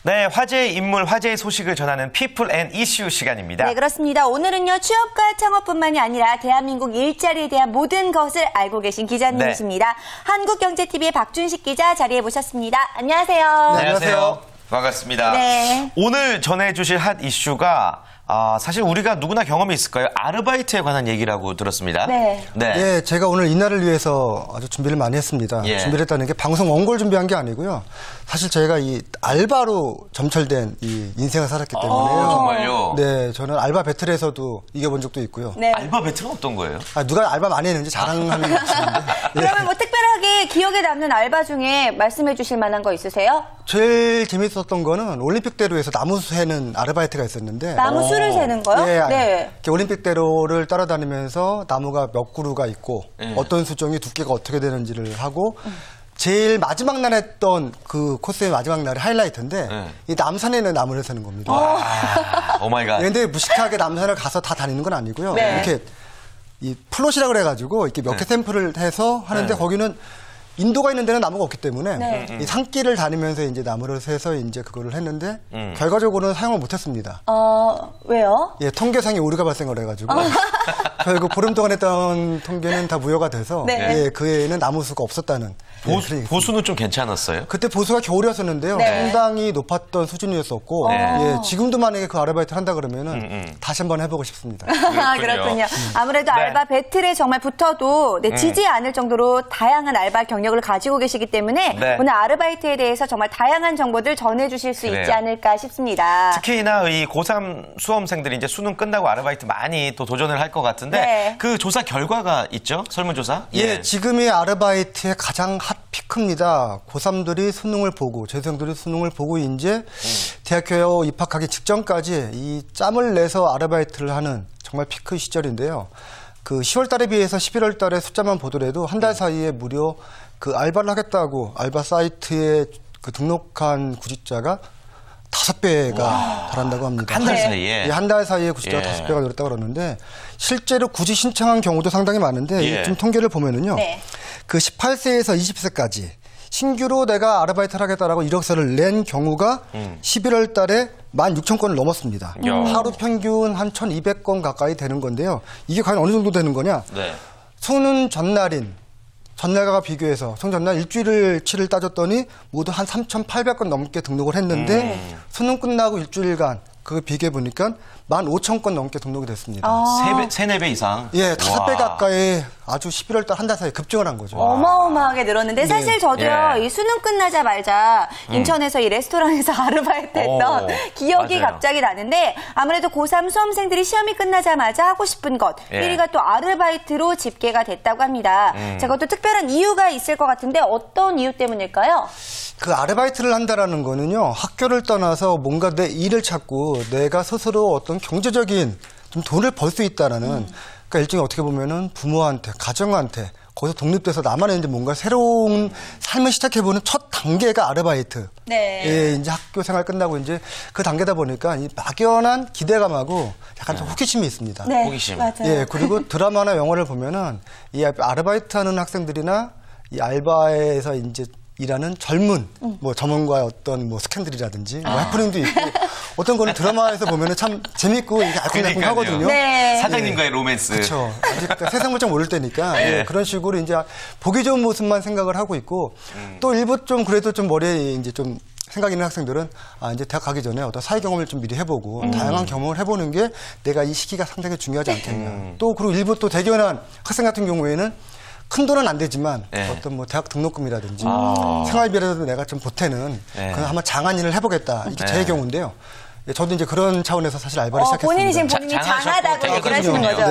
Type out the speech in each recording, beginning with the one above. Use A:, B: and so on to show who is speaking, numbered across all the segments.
A: 네, 화제의 인물, 화제의 소식을 전하는 피플 앤 이슈 시간입니다.
B: 네, 그렇습니다. 오늘은요, 취업과 창업뿐만이 아니라 대한민국 일자리에 대한 모든 것을 알고 계신 기자님이십니다. 네. 한국경제TV의 박준식 기자 자리해 모셨습니다. 안녕하세요.
A: 네, 안녕하세요. 반갑습니다. 네. 오늘 전해주실 핫 이슈가 사실 우리가 누구나 경험이 있을 거예요. 아르바이트에 관한 얘기라고 들었습니다.
B: 네.
C: 네, 제가 오늘 이날을 위해서 아주 준비를 많이 했습니다.
A: 예.
C: 준비를 했다는 게 방송 원고를 준비한 게 아니고요. 사실 제가 이 알바로 점철된 이 인생을 살았기 때문에요.
A: 정말요?
C: 네, 저는 알바 배틀에서도 이겨본 적도 있고요.
B: 네.
A: 알바 배틀은 어떤 거예요?
C: 누가 알바 많이 했는지 자랑하는 게 있는데.
B: 그러면 뭐 특별하게 기억에 남는 알바 중에 말씀해 주실 만한 거 있으세요?
C: 제일 재밌었던 거는 올림픽대로에서 나무 새는 아르바이트가 있었는데.
B: 나무 수를 세는 거요?
C: 네. 올림픽대로를 따라다니면서 나무가 몇 그루가 있고 어떤 수종이 두께가 어떻게 되는지를 하고 제일 마지막 날 했던 그 코스의 마지막 날이 하이라이트인데 이 남산에 있는 나무를 세는 겁니다.
A: 오 마이 갓.
C: 근데 무식하게 남산을 가서 다 다니는 건 아니고요.
B: 네.
C: 이렇게 이 플롯이라고 그래가지고 이렇게 몇 개 샘플을 해서 하는데 거기는 인도가 있는 데는 나무가 없기 때문에 이 산길을 다니면서 이제 나무를 세서 이제 그거를 했는데 결과적으로는 사용을 못했습니다.
B: 왜요?
C: 예, 통계상의 오류가 발생을 해가지고 결국 보름 동안 했던 통계는 다 무효가 돼서 예, 그 애에는 나무 수가 없었다는.
A: 보수는 좀 괜찮았어요?
C: 그때 보수가 겨울이었었는데요. 상당히 높았던 수준이었었고 예, 지금도 만약에 그 아르바이트를 한다 그러면은 다시 한번 해보고 싶습니다.
B: 그렇군요. 아무래도 알바 배틀에 정말 붙어도 지지 않을 정도로 다양한 알바 경력을 가지고 계시기 때문에 오늘 아르바이트에 대해서 정말 다양한 정보들 전해주실 수 있지 않을까 싶습니다.
A: 특히나 이 고3 수험생들이 이제 수능 끝나고 아르바이트 많이 또 도전을 할 것 같은데 그 조사 결과가 있죠? 설문조사?
C: 예, 지금의 아르바이트의 가장 핫 피크입니다. 고3들이 수능을 보고 재수생들이 수능을 보고 이제 대학교 입학하기 직전까지 이 짬을 내서 아르바이트를 하는 정말 피크 시절인데요. 그 10월 달에 비해서 11월 달에 숫자만 보더라도 한 달 사이에 무려 그 알바를 하겠다고 알바 사이트에 그 등록한 구직자가 5배가 달한다고 합니다.
A: 한 달 사이에?
C: 예, 한 달 사이에 구직자가 5배가 늘었다고 그러는데 실제로 구직 신청한 경우도 상당히 많은데 좀 통계를 보면은요. 그 18세에서 20세까지 신규로 내가 아르바이트를 하겠다라고 이력서를 낸 경우가 11월 달에 16,000건을 넘었습니다. 하루 평균 한 1,200건 가까이 되는 건데요. 이게 과연 어느 정도 되는 거냐? 수능 전날과 비교해서 수능 전날 일주일치를 따졌더니 모두 한 3,800건 넘게 등록을 했는데 수능 끝나고 일주일간 그거 비교해 보니까 15,000건 넘게 등록이 됐습니다.
A: 3-4배 이상?
C: 예, 5배 가까이 아주 11월 달 한 달 사이에 급증을 한 거죠.
B: 어마어마하게 늘었는데 사실 저도요, 이 수능 끝나자마자 인천에서 이 레스토랑에서 아르바이트 했던 기억이 갑자기 나는데 아무래도 고3 수험생들이 시험이 끝나자마자 하고 싶은 것 1위가 또 아르바이트로 집계가 됐다고 합니다. 자, 그것도 특별한 이유가 있을 것 같은데 어떤 이유 때문일까요?
C: 그 아르바이트를 한다라는 거는요, 학교를 떠나서 뭔가 내 일을 찾고 내가 스스로 어떤 경제적인 좀 돈을 벌 수 있다라는 그러니까 일종의 어떻게 보면은 부모한테, 가정한테 거기서 독립돼서 나만의 이제 뭔가 새로운 삶을 시작해보는 첫 단계가 아르바이트. 예, 이제 학교 생활 끝나고 이제 그 단계다 보니까 이 막연한 기대감하고 약간 좀 호기심이 있습니다.
A: 호기심.
B: 맞아요.
C: 예, 그리고 드라마나 영화를 보면은 이 아르바이트 하는 학생들이나 이 알바에서 이제 일하는 젊은 뭐 점원과의 어떤 뭐 스캔들이라든지 뭐 해프닝도 있고 어떤 거는 드라마에서 보면은 참 재밌고 이게 알콩달콩하거든요.
A: 사장님과의 로맨스.
C: 그렇죠. 아직 세상 물정 모를 때니까 예, 그런 식으로 이제 보기 좋은 모습만 생각을 하고 있고 또 일부 좀 그래도 좀 머리에 이제 좀 생각 있는 학생들은 이제 대학 가기 전에 어떤 사회 경험을 좀 미리 해보고 다양한 경험을 해보는 게 내가 이 시기가 상당히 중요하지 않겠냐. 또 그리고 일부 또 대견한 학생 같은 경우에는 큰 돈은 안 되지만 어떤 뭐 대학 등록금이라든지 생활비라도 내가 좀 보태는 그런 한번 장한일을 해보겠다. 이게 제 경우인데요. 저도 이제 그런 차원에서 사실 알바를 시작했습니다.
B: 본인이 지금 본인이 장하다고 얘기를 하시는 거죠.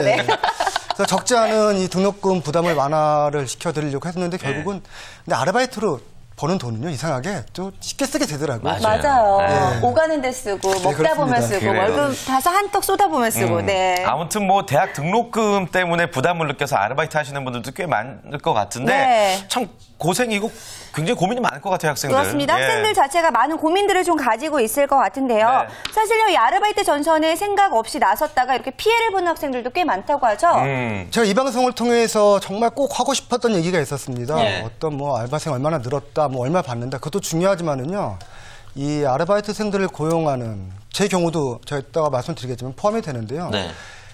C: 그래서 적지 않은 이 등록금 부담을 완화를 시켜드리려고 했는데 결국은 근데 아르바이트로 버는 돈은요 이상하게 또 쉽게 쓰게 되더라고요.
B: 맞아요. 오가는 데 쓰고 먹다 보면 쓰고 월급 다서 한턱 쏟아보면 쓰고.
A: 아무튼 뭐 대학 등록금 때문에 부담을 느껴서 아르바이트 하시는 분들도 꽤 많을 것 같은데 참 고생이고 굉장히 고민이 많을 것 같아요, 학생들.
B: 그렇습니다. 학생들 자체가 많은 고민들을 좀 가지고 있을 것 같은데요. 사실요, 이 아르바이트 전선에 생각 없이 나섰다가 이렇게 피해를 보는 학생들도 꽤 많다고 하죠.
C: 제가 이 방송을 통해서 정말 꼭 하고 싶었던 얘기가 있었습니다. 어떤 뭐 알바생 얼마나 늘었다, 뭐 얼마 받는다. 그것도 중요하지만은요. 이 아르바이트생들을 고용하는 제 경우도 제가 이따가 말씀드리겠지만 포함이 되는데요.
A: 네.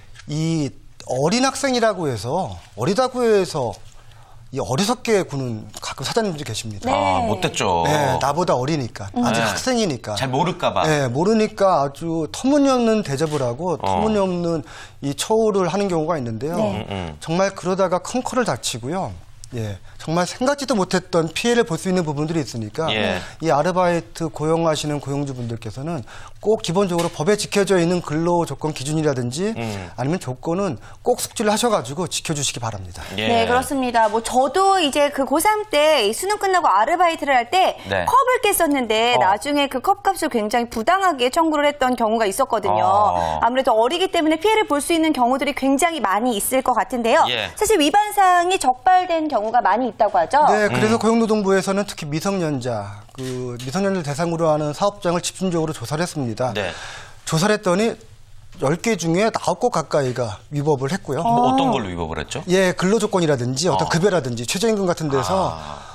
C: 이 어린 학생이라고 해서 어리다고 해서 이 어리석게 구는 가끔 사장님들이 계십니다.
A: 아, 못됐죠.
C: 네, 나보다 어리니까 아직 학생이니까
A: 잘 모를까봐.
C: 네, 모르니까 아주 터무니없는 대접을 하고 터무니없는 이 처우를 하는 경우가 있는데요. 정말 그러다가 큰 코를 다치고요. 예, 정말 생각지도 못했던 피해를 볼 수 있는 부분들이 있으니까 이 아르바이트 고용하시는 고용주분들께서는 꼭 기본적으로 법에 지켜져 있는 근로 조건 기준이라든지 아니면 조건은 꼭 숙지를 하셔가지고 지켜주시기 바랍니다.
B: 네, 그렇습니다. 뭐 저도 이제 그 고3 때 수능 끝나고 아르바이트를 할 때 컵을 깼었는데 나중에 그 컵값을 굉장히 부당하게 청구를 했던 경우가 있었거든요. 아무래도 어리기 때문에 피해를 볼 수 있는 경우들이 굉장히 많이 있을 것 같은데요. 사실 위반 사항이 적발된 경우가 많이 있다고 하죠.
C: 네, 그래서 고용노동부에서는 특히 미성년자, 미성년자를 대상으로 하는 사업장을 집중적으로 조사를 했습니다. 조사를 했더니 10개 중에 9곳 가까이가 위법을 했고요.
A: 어떤 걸로 위법을 했죠?
C: 예, 근로조건이라든지 어떤 급여라든지 최저임금 같은 데서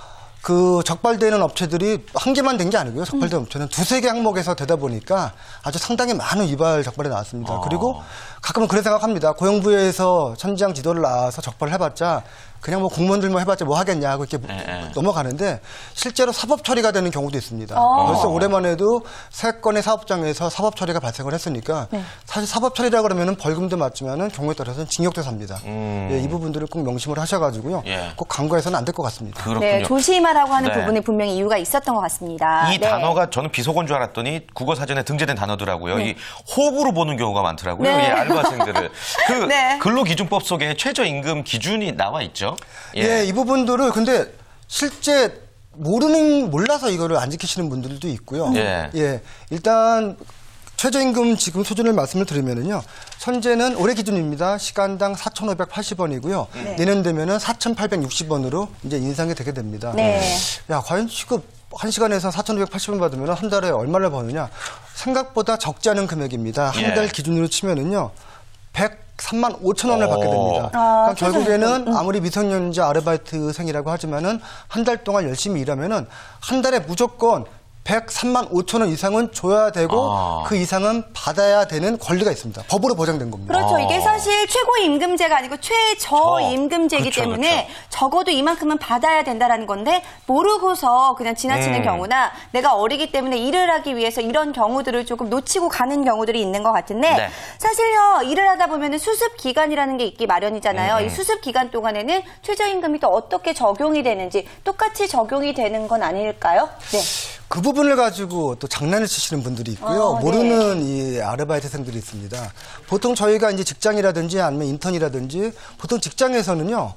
C: 그 적발되는 업체들이 한 개만 된 게 아니고요. 적발된 업체는 2-3개 항목에서 되다 보니까 아주 상당히 많은 위반 적발이 나왔습니다. 그리고 가끔은 그런 생각합니다. 고용부에서 천지장 지도를 나와서 적발을 해봤자 그냥 뭐 공무원들만 해봤자 뭐 하겠냐고 이렇게 넘어가는데 실제로 사법 처리가 되는 경우도 있습니다. 벌써 올해만 해도 3건의 사업장에서 사법 처리가 발생을 했으니까 사실 사법 처리라 그러면은 벌금도 맞지만은 경우에 따라서는 징역도 삽니다. 예, 이 부분들을 꼭 명심을 하셔가지고요. 꼭 간과해서는 안 될 것 같습니다.
B: 그렇군요. 네, 조심하라고 하는 부분에 분명히 이유가 있었던 것 같습니다.
A: 이 단어가 저는 비속어인 줄 알았더니 국어사전에 등재된 단어더라고요. 이 호구로 보는 경우가 많더라고요. 이 알바생들을. 그 근로기준법 속에 최저임금 기준이 나와 있죠.
C: 예, 이 부분들을 근데 실제 몰라서 이거를 안 지키시는 분들도 있고요. 예, 일단 최저임금 지금 수준을 말씀을 드리면은요. 현재는 올해 기준입니다. 시간당 4,580원이고요. 내년 되면은 4,860원으로 이제 인상이 되게 됩니다. 야, 과연 시급 1시간에서 4,580원 받으면 한 달에 얼마를 버느냐? 생각보다 적지 않은 금액입니다. 한 달 기준으로 치면은요. 103만 5천 원을 받게 됩니다. 그러니까 결국에는 아무리 미성년자 아르바이트생이라고 하지만은 한 달 동안 열심히 일하면은 한 달에 무조건 103만 5천 원 이상은 줘야 되고 그 이상은 받아야 되는 권리가 있습니다. 법으로 보장된 겁니다.
B: 그렇죠. 이게 사실 최고임금제가 아니고 최저임금제이기 때문에 적어도 이만큼은 받아야 된다라는 건데 모르고서 그냥 지나치는 경우나 내가 어리기 때문에 일을 하기 위해서 이런 경우들을 조금 놓치고 가는 경우들이 있는 것 같은데 사실요. 일을 하다 보면 수습 기간이라는 게 있기 마련이잖아요. 이 수습 기간 동안에는 최저임금이 또 어떻게 적용이 되는지 똑같이 적용이 되는 건 아닐까요? 네.
C: 그 부분을 가지고 또 장난을 치시는 분들이 있고요. 모르는 이 아르바이트생들이 있습니다. 보통 저희가 이제 직장이라든지 아니면 인턴이라든지 보통 직장에서는요,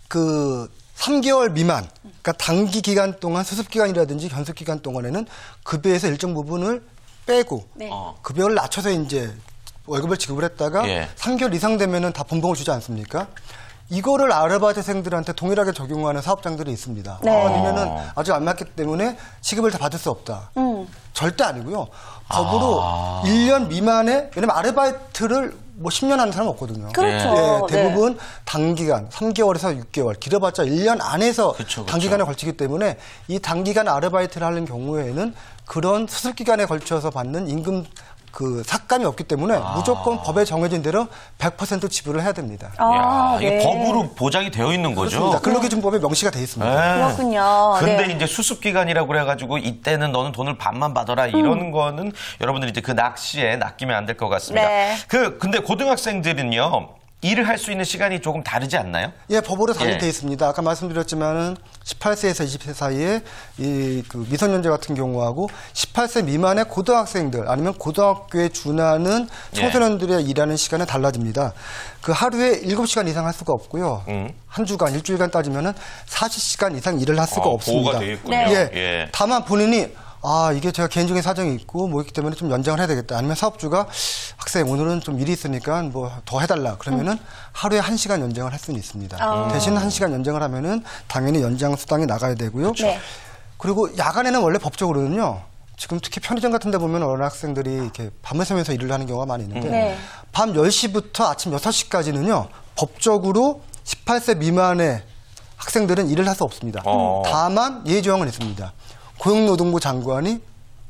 C: 그 3개월 미만, 그러니까 단기 기간 동안 수습 기간이라든지 견습 기간 동안에는 급여에서 일정 부분을 빼고 급여를 낮춰서 이제 월급을 지급을 했다가 3개월 이상 되면은 다 본봉을 주지 않습니까? 이거를 아르바이트생들한테 동일하게 적용하는 사업장들이 있습니다. 아니면은 아직 안 맞기 때문에 시급을 다 받을 수 없다. 절대 아니고요. 법으로 1년 미만에, 왜냐면 아르바이트를 뭐 10년 하는 사람은 없거든요.
B: 그렇죠.
C: 예, 대부분 단기간, 3개월에서 6개월, 길어봤자 1년 안에서 단기간에 걸치기 때문에 이 단기간 아르바이트를 하는 경우에는 그런 수습 기간에 걸쳐서 받는 임금 그 삭감이 없기 때문에 무조건 법에 정해진 대로 100% 지불을 해야 됩니다.
A: 이게 법으로 보장이 되어 있는 거죠?
C: 그렇습니다. 근로기준법에 명시가 돼 있습니다.
B: 그렇군요.
A: 근데 이제 수습기간이라고 그래가지고 이때는 너는 돈을 반만 받아라 이런 거는 여러분들이 이제 그 낚시에 낚이면 안 될 것 같습니다. 근데 고등학생들은요. 일을 할 수 있는 시간이 조금 다르지 않나요?
C: 예, 법으로 달리 돼 있습니다. 아까 말씀드렸지만은 18세에서 20세 사이에 이 그 미성년자 같은 경우하고 18세 미만의 고등학생들 아니면 고등학교에 준하는 청소년들의 일하는 시간은 달라집니다. 그 하루에 7시간 이상 할 수가 없고요. 한 주간, 일주일간 따지면은 40시간 이상 일을 할 수가 없습니다.
A: 보호가 되어 있군요.
C: 예. 다만 본인이 이게 제가 개인적인 사정이 있고 뭐 있기 때문에 좀 연장을 해야 되겠다. 아니면 사업주가 학생 오늘은 좀 일이 있으니까 뭐 더 해달라. 그러면은 하루에 1시간 연장을 할 수는 있습니다. 대신 1시간 연장을 하면은 당연히 연장 수당이 나가야 되고요. 그리고 야간에는 원래 법적으로는요. 지금 특히 편의점 같은 데 보면 어린 학생들이 이렇게 밤을 새면서 일을 하는 경우가 많이 있는데 밤 10시부터 아침 6시까지는요. 법적으로 18세 미만의 학생들은 일을 할 수 없습니다. 다만 예외 조항은 있습니다. 고용노동부 장관이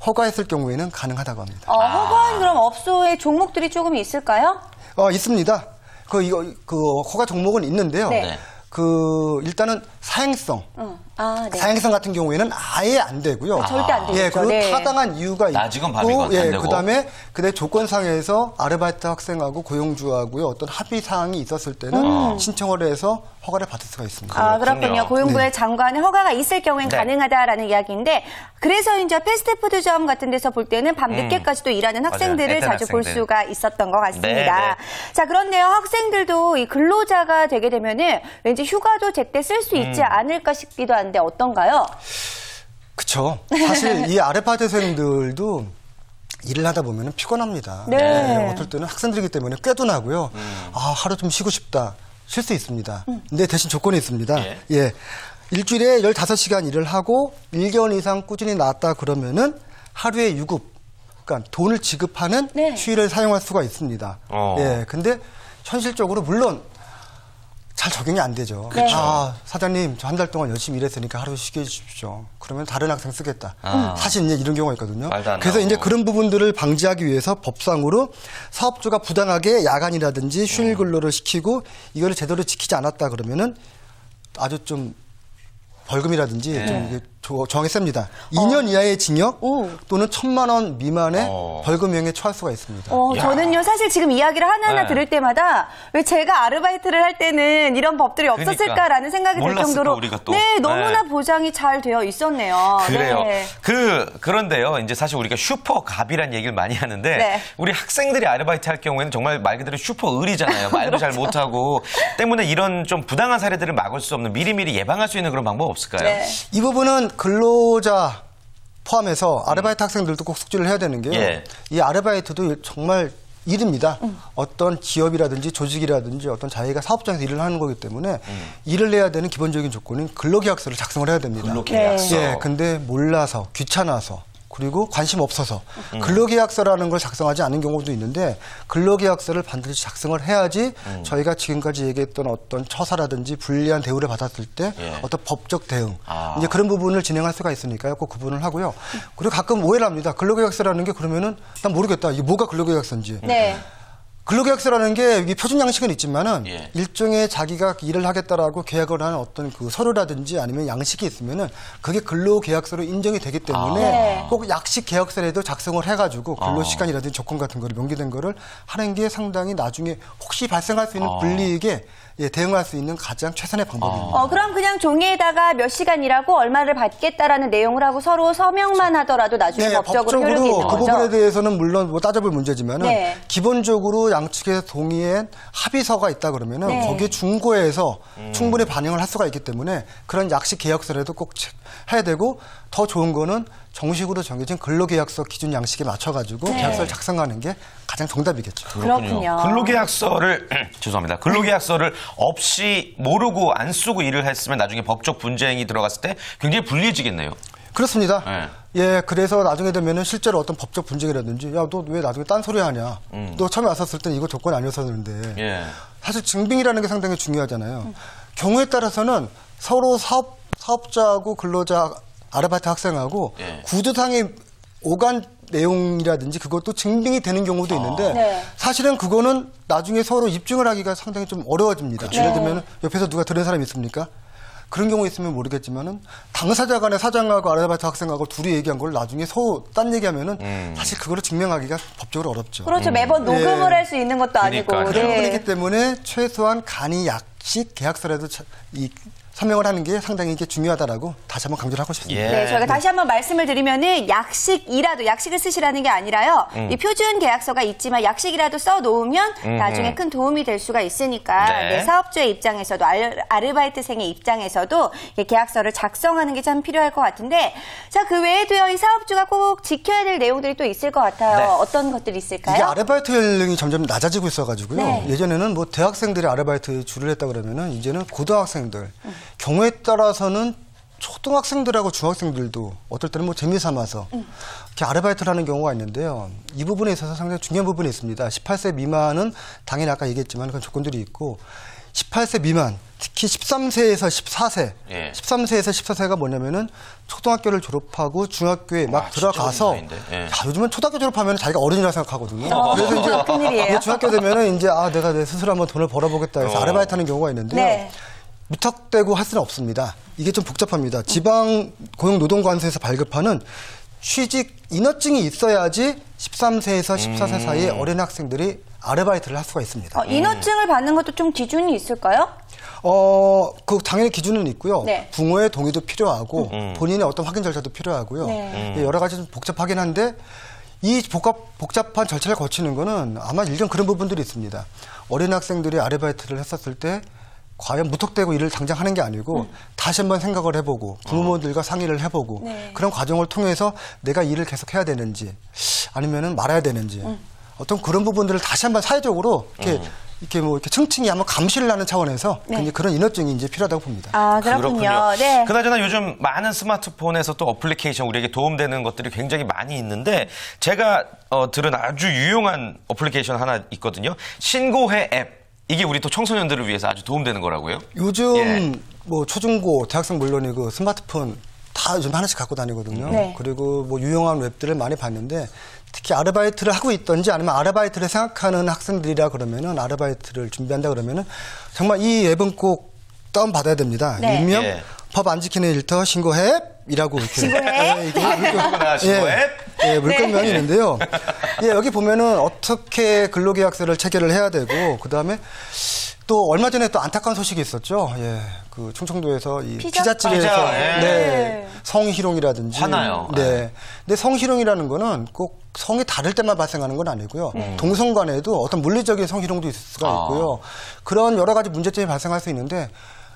C: 허가했을 경우에는 가능하다고 합니다.
B: 허가한 그럼 업소의 종목들이 조금 있을까요?
C: 있습니다. 그 허가 종목은 있는데요.
B: 네.
C: 일단은 사행성.
B: 네.
C: 사행성 같은 경우에는 아예 안 되고요.
B: 절대 안 되죠.
C: 예, 그리고 타당한 이유가 있고.
A: 아직은 밤이건 안 되고.
C: 그다음에 그대 조건상에서 아르바이트 학생하고 고용주하고의 어떤 합의 사항이 있었을 때는 신청을 해서 허가를 받을 수가 있습니다.
B: 그렇군요. 고용부의 장관의 허가가 있을 경우엔 가능하다라는 이야기인데 그래서 이제 패스트푸드점 같은 데서 볼 때는 밤 늦게까지도 일하는 학생들을 자주 볼 수가 있었던 것 같습니다. 자, 그런데요. 학생들도 이 근로자가 되게 되면은 왠지 휴가도 제때 쓸 수 있지 않을까 싶기도 한데 어떤가요?
C: 그렇죠. 사실 이 아르바이트생들도 일을 하다 보면 피곤합니다.
B: 네.
C: 어떨 때는 학생들이기 때문에 꾀도 나고요. 하루 좀 쉬고 싶다. 쉴 수 있습니다. 근데 대신 조건이 있습니다. 예. 일주일에 15시간 일을 하고 1개월 이상 꾸준히 나왔다 그러면은 하루에 유급, 그러니까 돈을 지급하는 휴일을 사용할 수가 있습니다. 예. 근데 현실적으로 물론 잘 적용이 안 되죠. 사장님, 저 한 달 동안 열심히 일했으니까 하루 쉬게 해주십시오. 그러면 다른 학생 쓰겠다. 사실 이제 이런 경우가 있거든요. 그래서 이제 그런 부분들을 방지하기 위해서 법상으로 사업주가 부당하게 야간이라든지 휴일 근로를 시키고 이거를 제대로 지키지 않았다 그러면은 아주 좀 벌금이라든지 좀 이게 정하게 셉니다. 2년 이하의 징역 또는 1,000만 원 미만의 벌금형에 처할 수가 있습니다.
B: 저는요 사실 지금 이야기를 하나하나 들을 때마다 왜 제가 아르바이트를 할 때는 이런 법들이 없었을까라는 생각이 들 정도로
A: 우리가 또.
B: 너무나 보장이 잘 되어 있었네요.
A: 그래요. 그런데요. 이제 사실 우리가 슈퍼갑이라는 얘기를 많이 하는데 우리 학생들이 아르바이트 할 경우에는 정말 말 그대로 슈퍼을이잖아요. 말도 잘 못하고 때문에 이런 좀 부당한 사례들을 막을 수 없는 미리미리 예방할 수 있는 그런 방법 없을까요?
C: 이 부분은 근로자 포함해서 아르바이트 학생들도 꼭 숙지를 해야 되는 게요. 이 아르바이트도 정말 일입니다. 어떤 기업이라든지 조직이라든지 어떤 자기가 사업장에서 일을 하는 거기 때문에 일을 해야 되는 기본적인 조건은 근로계약서를 작성을 해야 됩니다.
A: 근로계약서.
C: 근데 몰라서 귀찮아서 그리고 관심 없어서 근로계약서라는 걸 작성하지 않은 경우도 있는데 근로계약서를 반드시 작성을 해야지 저희가 지금까지 얘기했던 어떤 처사라든지 불리한 대우를 받았을 때 어떤 법적 대응 이제 그런 부분을 진행할 수가 있으니까요. 꼭 구분을 하고요. 그리고 가끔 오해를 합니다. 근로계약서라는 게 그러면은 난 모르겠다. 이게 뭐가 근로계약서인지. 근로계약서라는 게 이게 표준 양식은 있지만은 일종의 자기가 일을 하겠다라고 계약을 하는 어떤 그 서류라든지 아니면 양식이 있으면은 그게 근로계약서로 인정이 되기 때문에 꼭 약식 계약서라도 작성을 해가지고 근로시간이라든지 조건 같은 거를 명기된 거를 하는 게 상당히 나중에 혹시 발생할 수 있는 불이익에 대응할 수 있는 가장 최선의 방법입니다.
B: 그럼 그냥 종이에다가 몇 시간 일하고 얼마를 받겠다라는 내용을 하고 서로 서명만 하더라도 나중에 법적으로 효력이 있는 거죠?
C: 그 부분에 대해서는 물론 뭐 따져볼 문제지만은 기본적으로 양측의 동의한 합의서가 있다 그러면은 거기에 준고해서 충분히 반영을 할 수가 있기 때문에 그런 약식 계약서라도 꼭 해야 되고 더 좋은 거는 정식으로 정해진 근로계약서 기준 양식에 맞춰가지고 계약서를 작성하는 게 가장 정답이겠죠.
B: 그렇군요.
A: 근로계약서를 죄송합니다. 근로계약서를 없이 모르고 안 쓰고 일을 했으면 나중에 법적 분쟁이 들어갔을 때 굉장히 불리해지겠네요.
C: 그렇습니다. 그래서 나중에 되면은 실제로 어떤 법적 분쟁이라든지 야, 너 왜 나중에 딴소리 하냐. 너 처음에 왔었을 때는 이거 조건이 아니었었는데 사실 증빙이라는 게 상당히 중요하잖아요. 경우에 따라서는 서로 사업자하고 근로자 아르바이트 학생하고 구두상의 오간 내용이라든지 그것도 증빙이 되는 경우도 있는데 사실은 그거는 나중에 서로 입증을 하기가 상당히 좀 어려워집니다. 예를 들면 옆에서 누가 들은 사람이 있습니까? 그런 경우 있으면 모르겠지만은 당사자 간에 사장하고 아르바이트 학생하고 둘이 얘기한 걸 나중에 서로 딴 얘기하면은 사실 그거를 증명하기가 법적으로 어렵죠.
B: 그렇죠. 매번 녹음을 할 수 있는 것도 아니고.
C: 그런 부분이기 때문에 최소한 간이 약식 계약서라도 서명을 하는 게 상당히 이게 중요하다라고 다시 한번 강조를 하고 싶습니다.
B: 저희가 다시 한번 말씀을 드리면은 약식이라도 약식을 쓰시라는 게 아니라요. 이 표준 계약서가 있지만 약식이라도 써놓으면 나중에 큰 도움이 될 수가 있으니까 사업주의 입장에서도 아르바이트생의 입장에서도 계약서를 작성하는 게 참 필요할 것 같은데 자, 그 외에도요. 이 사업주가 꼭 지켜야 될 내용들이 또 있을 것 같아요. 어떤 것들이 있을까요?
C: 이게 아르바이트 연령이 점점 낮아지고 있어가지고요. 예전에는 뭐 대학생들이 아르바이트 주를 했다 그러면은 이제는 고등학생들 경우에 따라서는 초등학생들하고 중학생들도 어떨 때는 뭐 재미삼아서 이렇게 아르바이트를 하는 경우가 있는데요. 이 부분에 있어서 상당히 중요한 부분이 있습니다. 18세 미만은 당연히 아까 얘기했지만 그런 조건들이 있고 18세 미만, 특히 13세에서 14세, 13세에서 14세가 뭐냐면은 초등학교를 졸업하고 중학교에 막 들어가서 요즘은 초등학교 졸업하면 자기가 어른이라 생각하거든요. 그래서 이제
B: 큰일이에요.
C: 중학교 되면은 이제 내가 내 스스로 한번 돈을 벌어보겠다 해서 아르바이트 하는 경우가 있는데요. 네. 무턱대고 할 수는 없습니다. 이게 좀 복잡합니다. 지방 고용노동관서에서 발급하는 취직 인허증이 있어야지 13세에서 14세 사이에 어린 학생들이 아르바이트를 할 수가 있습니다.
B: 인허증을 받는 것도 좀 기준이 있을까요?
C: 당연히 기준은 있고요.
B: 네.
C: 부모의 동의도 필요하고 본인의 어떤 확인 절차도 필요하고요. 네. 여러 가지 좀 복잡하긴 한데 이 복잡한 절차를 거치는 거는 아마 일견 그런 부분들이 있습니다. 어린 학생들이 아르바이트를 했었을 때 과연 무턱대고 일을 당장 하는 게 아니고 다시 한번 생각을 해보고 부모들과 상의를 해보고 그런 과정을 통해서 내가 일을 계속 해야 되는지 아니면은 말아야 되는지 어떤 그런 부분들을 다시 한번 사회적으로 이렇게 층층이 한번 감시를 하는 차원에서 그런 인허증이 이제 필요하다고 봅니다.
B: 그렇군요. 네.
A: 그나저나 요즘 많은 스마트폰에서 또 어플리케이션 우리에게 도움되는 것들이 굉장히 많이 있는데 제가 들은 아주 유용한 어플리케이션 하나 있거든요. 신고해 앱. 이게 우리 또 청소년들을 위해서 아주 도움되는 거라고요?
C: 요즘 뭐 초중고, 대학생 물론이고 스마트폰 다 요즘 하나씩 갖고 다니거든요. 네. 그리고 뭐 유용한 웹들을 많이 봤는데 특히 아르바이트를 하고 있던지 아니면 아르바이트를 생각하는 학생들이라 그러면은 아르바이트를 준비한다 그러면은 정말 이 앱은 꼭 다운받아야 됩니다.
B: 네.
C: 일명 법 안 지키는 일터 신고해 이라고 이렇게.
B: 신고해?
C: 물건명이 있는데요. 여기 보면은 어떻게 근로계약서를 체결을 해야 되고, 그 다음에 또 얼마 전에 또 안타까운 소식이 있었죠. 그 충청도에서 이 피자집에서 성희롱이라든지.
A: 화나요.
C: 네. 근데 성희롱이라는 거는 꼭 성이 다를 때만 발생하는 건 아니고요. 동성 간에도 어떤 물리적인 성희롱도 있을 수가 있고요. 그런 여러 가지 문제점이 발생할 수 있는데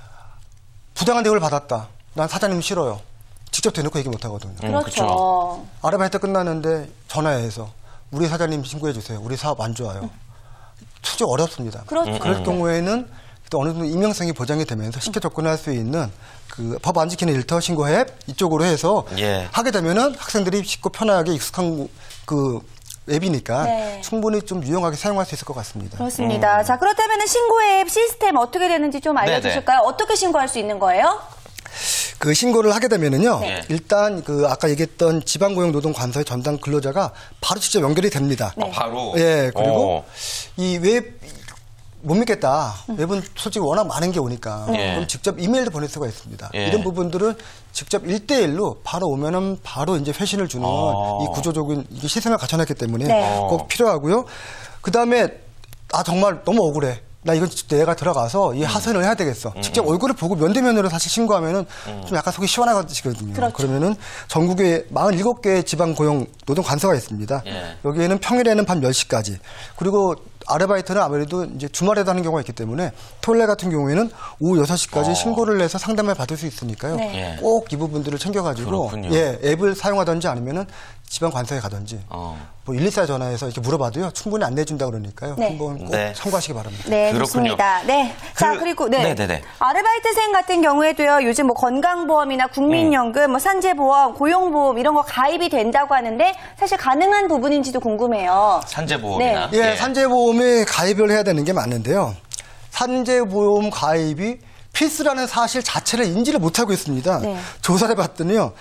C: 부당한 대우를 받았다. 난 사장님 싫어요. 직접 대놓고 얘기 못 하거든요.
B: 그렇죠.
C: 아르바이트 끝났는데 전화해서 우리 사장님 신고해 주세요. 우리 사업 안 좋아요. 솔직히 어렵습니다.
B: 그렇죠.
C: 그럴 경우에는 또 어느 정도 익명성이 보장이 되면서 쉽게 접근할 수 있는 그 법 안 지키는 일터 신고 앱 이쪽으로 해서 하게 되면은 학생들이 쉽고 편하게 익숙한 그 앱이니까 충분히 좀 유용하게 사용할 수 있을 것 같습니다.
B: 그렇습니다. 자, 그렇다면 신고 앱 시스템 어떻게 되는지 좀 알려주실까요? 어떻게 신고할 수 있는 거예요?
C: 그 신고를 하게 되면은요, 일단 그 아까 얘기했던 지방고용노동관서의 전담 근로자가 바로 직접 연결이 됩니다.
A: 바로?
C: 그리고 이 웹 못 믿겠다. 웹은 솔직히 워낙 많은 게 오니까 그럼 직접 이메일도 보낼 수가 있습니다. 이런 부분들은 직접 1대1로 바로 오면은 바로 이제 회신을 주는 이 구조적인 이게 시스템을 갖춰놨기 때문에 꼭 필요하고요. 그 다음에 정말 너무 억울해. 나 이건 내가 들어가서 이 하선을 해야 되겠어. 직접 얼굴을 보고 면대면으로 사실 신고하면은 좀 약간 속이 시원하거든요.
B: 그렇죠.
C: 그러면은 전국에 47개의 지방고용노동관서가 있습니다. 여기에는 평일에는 밤 10시까지. 그리고 아르바이트는 아무래도 이제 주말에도 하는 경우가 있기 때문에 토요일 경우에는 경우에는 오후 6시까지 신고를 해서 상담을 받을 수 있으니까요. 꼭 이 부분들을 챙겨가지고 앱을 사용하든지 아니면은 지방관서에 가든지 뭐 124 전화해서 이렇게 물어봐도요 충분히 안내해준다 그러니까요. 한번 꼭 참고하시기 바랍니다.
B: 네, 그렇습니다. 네. 자, 그리고 아르바이트생 같은 경우에도요 요즘 뭐 건강보험이나 국민연금, 뭐 산재보험, 고용보험 이런 거 가입이 된다고 하는데 사실 가능한 부분인지도 궁금해요.
A: 산재보험이나
C: 산재보험에 가입을 해야 되는 게 맞는데요. 산재보험 가입이 필수라는 사실 자체를 인지를 못하고 있습니다. 조사를 해봤더니요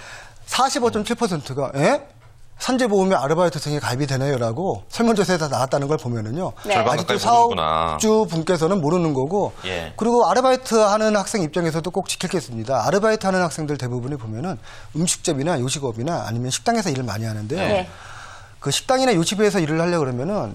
C: 45.7%가 산재보험에 아르바이트생이 가입이 되나요라고 설문조사에서 나왔다는 걸 보면은요. 아직도 사업주 분께서는 모르는 거고 그리고 아르바이트 하는 학생 입장에서도 꼭 지킬 게 있습니다. 아르바이트 하는 학생들 대부분이 보면은 음식점이나 요식업이나 아니면 식당에서 일을 많이 하는데요. 그 식당이나 요식업에서 일을 하려고 그러면은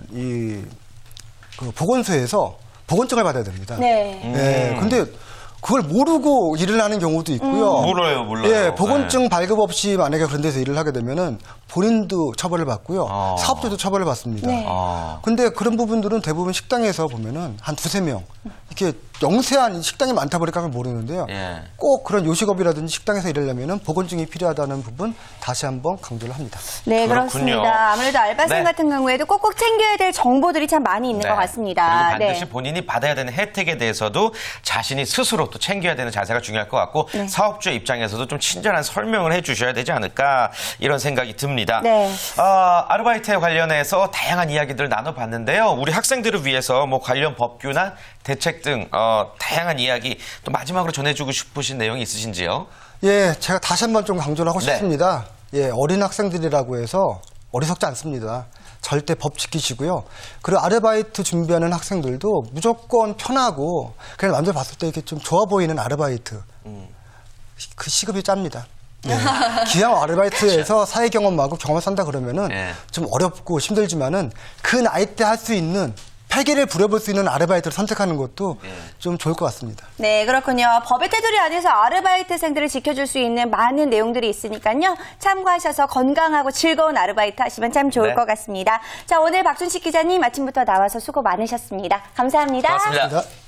C: 그 보건소에서 보건증을 받아야 됩니다. 근데 그걸 모르고 일을 하는 경우도 있고요.
A: 몰라요.
C: 보건증 발급 없이 만약에 그런 데서 일을 하게 되면은 본인도 처벌을 받고요. 사업주도 처벌을 받습니다. 근데 그런 부분들은 대부분 식당에서 보면은 한 2-3명 이렇게 영세한 식당이 많다 보니까 모르는데요. 꼭 그런 요식업이라든지 식당에서 일하려면은 보건증이 필요하다는 부분 다시 한번 강조를 합니다.
B: 네, 그렇습니다. 아무래도 알바생 같은 경우에도 꼭꼭 챙겨야 될 정보들이 참 많이 있는 것 같습니다.
A: 그리고 반드시 본인이 받아야 되는 혜택에 대해서도 자신이 스스로 또 챙겨야 되는 자세가 중요할 것 같고 사업주의 입장에서도 좀 친절한 설명을 해주셔야 되지 않을까 이런 생각이 듭니다. 아르바이트에 관련해서 다양한 이야기들 나눠봤는데요. 우리 학생들을 위해서 뭐 관련 법규나 대책 등 다양한 이야기 또 마지막으로 전해주고 싶으신 내용이 있으신지요?
C: 예, 제가 다시 한번 좀 강조를 하고 싶습니다. 예, 어린 학생들이라고 해서 어리석지 않습니다. 절대 법 지키시고요. 그리고 아르바이트 준비하는 학생들도 무조건 편하고 그냥 남들 봤을 때 이렇게 좀 좋아 보이는 아르바이트. 그 시급이 짭니다. 네. 기왕 아르바이트에서 사회 경험하고 경험을 산다 그러면은 좀 어렵고 힘들지만은 그 나이 때 할 수 있는 패기를 부려볼 수 있는 아르바이트를 선택하는 것도 좀 좋을 것 같습니다.
B: 네, 그렇군요. 법의 테두리 안에서 아르바이트생들을 지켜줄 수 있는 많은 내용들이 있으니까요. 참고하셔서 건강하고 즐거운 아르바이트 하시면 참 좋을 것 같습니다. 자, 오늘 박순식 기자님 아침부터 나와서 수고 많으셨습니다. 감사합니다.
A: 고맙습니다.